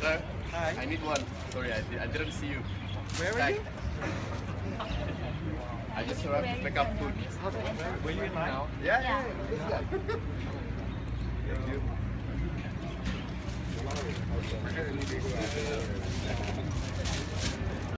Sir, Hi. I need one. Sorry, I didn't see you. Where are you? I just arrived to pick up food. Were you in line? Yeah. This guy. Thank you.